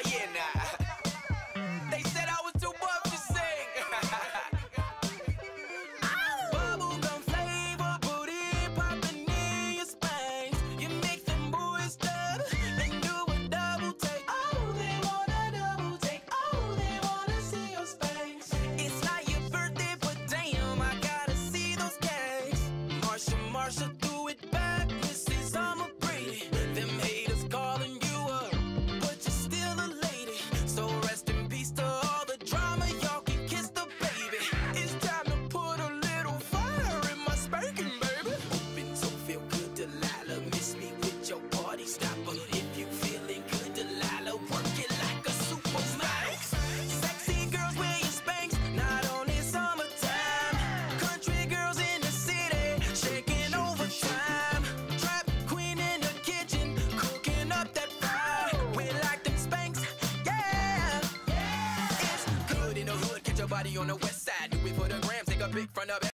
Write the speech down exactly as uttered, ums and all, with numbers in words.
yeah, nah. They said I was too buff to sing. Bubblegum flavor, booty popping in your spanks. You make them boys stop and do a double take. Oh, they wanna double take. Oh, they wanna see your spanks. It's not your birthday, but damn, I gotta see those cakes. Marsha, Marsha, do it back. Missus Summer Brady. Them haters calling you up, but you're still a lady. So rest in peace to all the drama. Y'all can kiss the baby. It's time to put a little fire in my spanking, baby. Open so feel good, Delilah. Miss me with your party stopper. If you feeling good, Delilah, work it like a supermodel. Sexy girls wear your spanks, not only summertime. Country girls in the city, shaking overtime. Trap queen in the kitchen, cooking up that fire. We like them spanks, yeah. It's good in the hood, catch your body on the west side. Do it for the gram, take a pic front of it.